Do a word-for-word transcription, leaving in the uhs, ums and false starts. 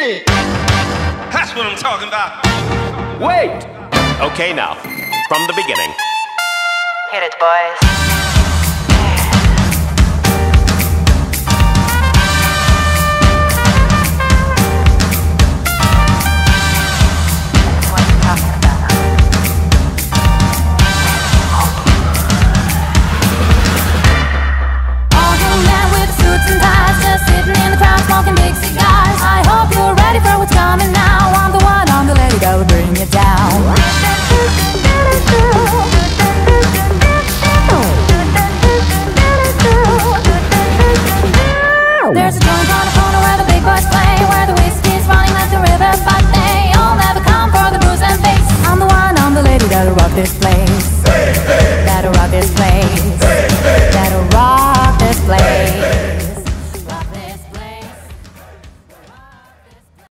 That's what I'm talking about. Wait! Okay, now, from the beginning. Hit it, boys.